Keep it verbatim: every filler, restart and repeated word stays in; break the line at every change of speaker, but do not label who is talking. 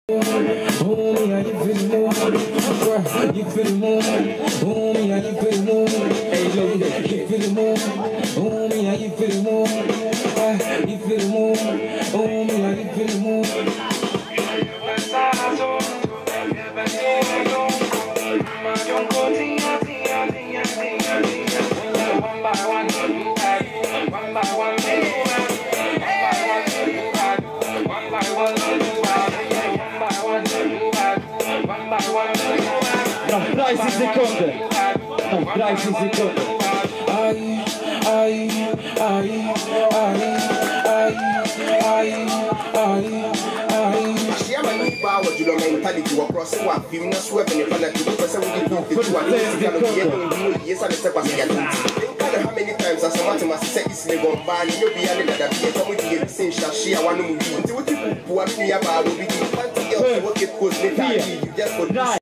Homie, how you feeling more? You feeling more? Homie, how you feeling more? Hey, look, you feeling more? Homie, how you feeling more? You feeling more? Homie, how you feeling more? One by one, one by one,
treze sekunde. Noch dreißig Sekunden.
Ai, ai, ai, ai, ai, ai, ai, ai.
She am a new power, you know, mentality. We're crossing what film, no sweeping the planet. You person with the two, the two, and the yes, and the step as how many times as a matter must say this legal ban, you'll be a little that come with the same she I want to move. Until what you want me about will be the fancy girl, what it goes, you just put